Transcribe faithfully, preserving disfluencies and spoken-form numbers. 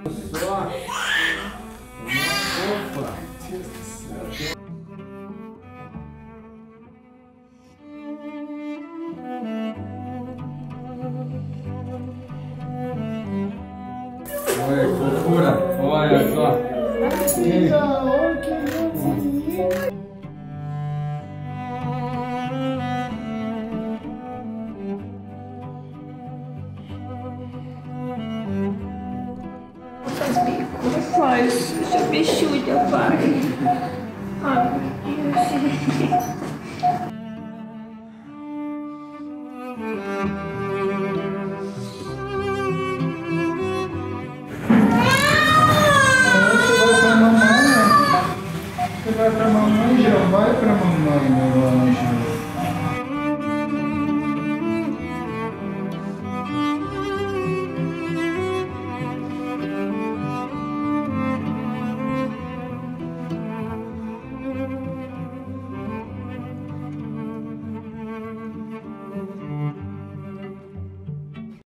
Só. Opa. Olha que fofura. Olha só. Faz, seu bichuda, pai. Ai, meu Deus. Você vai pra mamãe, já vai pra mamãe, meu anjo.